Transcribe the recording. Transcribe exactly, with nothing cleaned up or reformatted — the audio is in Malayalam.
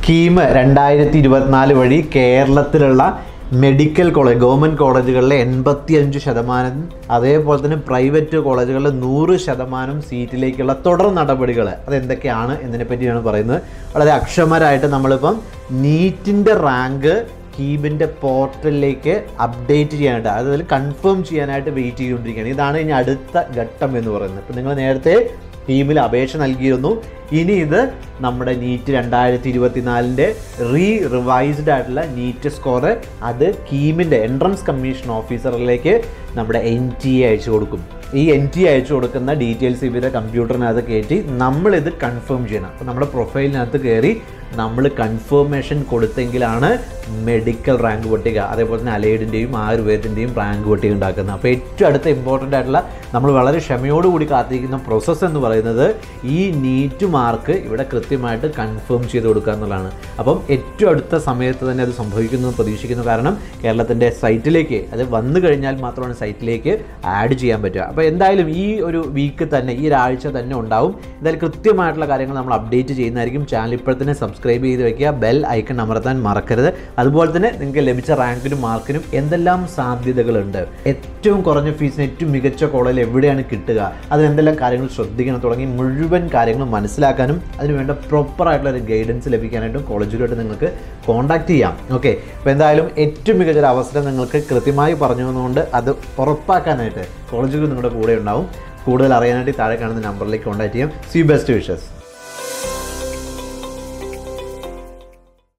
കീം രണ്ടായിരത്തി ഇരുപത്തിനാല് വഴി കേരളത്തിലുള്ള മെഡിക്കൽ കോളേജ് ഗവൺമെൻറ് കോളേജുകളിലെ എൺപത്തി അഞ്ച് ശതമാനം അതേപോലെ തന്നെ പ്രൈവറ്റ് കോളേജുകളിലെ നൂറ് ശതമാനം സീറ്റിലേക്കുള്ള തുടർ നടപടികൾ അതെന്തൊക്കെയാണ് എന്നതിനെപ്പറ്റിയാണ് പറയുന്നത്. വളരെ അക്ഷമരായിട്ട് നമ്മളിപ്പം നീറ്റിൻ്റെ റാങ്ക് കീമിൻ്റെ പോർട്ടലിലേക്ക് അപ്ഡേറ്റ് ചെയ്യാനായിട്ട് അതിൽ കൺഫേം ചെയ്യാനായിട്ട് വെയിറ്റ് ചെയ്തുകൊണ്ടിരിക്കുകയാണ്. ഇതാണ് ഇനി അടുത്ത ഘട്ടം എന്ന് പറയുന്നത്. ഇപ്പം നിങ്ങൾ നേരത്തെ കീമിൽ അപേക്ഷ നൽകിയിരുന്നു. ഇനി ഇത് നമ്മുടെ നീറ്റ് രണ്ടായിരത്തി ഇരുപത്തിനാലിൻ്റെ റീ റിവൈസ്ഡ് ആയിട്ടുള്ള നീറ്റ് സ്കോർ അത് കീമിൻ്റെ എൻട്രൻസ് കമ്മീഷൻ ഓഫീസറിലേക്ക് നമ്മുടെ എൻ ടി എ അയച്ചു കൊടുക്കും. ഈ എൻ ടി അയച്ചു കൊടുക്കുന്ന ഡീറ്റെയിൽസ് ഇവരുടെ കമ്പ്യൂട്ടറിനകത്ത് കയറ്റി നമ്മളിത് കൺഫേം ചെയ്യണം. അപ്പോൾ നമ്മുടെ പ്രൊഫൈലിനകത്ത് കയറി നമ്മൾ കൺഫേമേഷൻ കൊടുത്തെങ്കിലാണ് മെഡിക്കൽ റാങ്ക് പട്ടിക അതേപോലെ തന്നെ അലൈഡിൻ്റെയും ആയുർവേദത്തിൻ്റെയും റാങ്ക് പട്ടിക ഉണ്ടാക്കുന്നത്. അപ്പോൾ ഏറ്റവും അടുത്ത ഇമ്പോർട്ടൻ്റ് ആയിട്ടുള്ള നമ്മൾ വളരെ ക്ഷമയോടുകൂടി കാത്തിരിക്കുന്ന പ്രോസസ്സ് എന്ന് പറയുന്നത് ഈ നീറ്റ് മാർക്ക് ഇവിടെ കൃത്യമായിട്ട് കൺഫേം ചെയ്ത് കൊടുക്കുക എന്നുള്ളതാണ്. അപ്പം ഏറ്റവും അടുത്ത സമയത്ത് തന്നെ അത് സംഭവിക്കുന്നു പ്രതീക്ഷിക്കുന്നു. കാരണം കേരളത്തിൻ്റെ സൈറ്റിലേക്ക് അത് വന്നു കഴിഞ്ഞാൽ മാത്രമാണ് സൈറ്റിലേക്ക് ആഡ് ചെയ്യാൻ പറ്റുക. അപ്പോൾ എന്തായാലും ഈ ഒരു വീക്ക് തന്നെ ഈ ഒരാഴ്ച തന്നെ ഉണ്ടാവും. എന്തായാലും കൃത്യമായിട്ടുള്ള കാര്യങ്ങൾ നമ്മൾ അപ്ഡേറ്റ് ചെയ്യുന്നതായിരിക്കും. ചാനൽ ഇപ്പോൾ തന്നെ സബ്സ്ക്രൈബ് ചെയ്ത് വയ്ക്കുക, ബെൽ ഐക്കൺ അമർത്താൻ മറക്കരുത്. അതുപോലെ തന്നെ നിങ്ങൾക്ക് ലഭിച്ച റാങ്കിനും മാർക്കിനും എന്തെല്ലാം സാധ്യതകളുണ്ട്, ഏറ്റവും കുറഞ്ഞ ഫീസിന് ഏറ്റവും മികച്ച കോളേജിൽ എവിടെയാണ് കിട്ടുക, അതിനെന്തെല്ലാം കാര്യങ്ങൾ ശ്രദ്ധിക്കണം തുടങ്ങി മുഴുവൻ കാര്യങ്ങളും മനസ്സിലാക്കാനും അതിനുവേണ്ട പ്രോപ്പറായിട്ടുള്ള ഒരു ഗൈഡൻസ് ലഭിക്കാനായിട്ടും കോളേജിലോട്ട് നിങ്ങൾക്ക് കോൺടാക്ട് ചെയ്യാം. ഓക്കെ, അപ്പോൾ എന്തായാലും ഏറ്റവും മികച്ചൊരു അവസരം നിങ്ങൾക്ക് കൃത്യമായി പറഞ്ഞു തന്നുകൊണ്ട് അത് ഉറപ്പാക്കാനായിട്ട് കോളേജുകൾ നിങ്ങളുടെ കൂടെ ഉണ്ടാവും. കൂടുതൽ അറിയാനായിട്ട് താഴെ കാണുന്ന നമ്പറിലേക്ക് കോൺടാക്ട് ചെയ്യാം. സി ബെസ്റ്റ് വിഷസ്.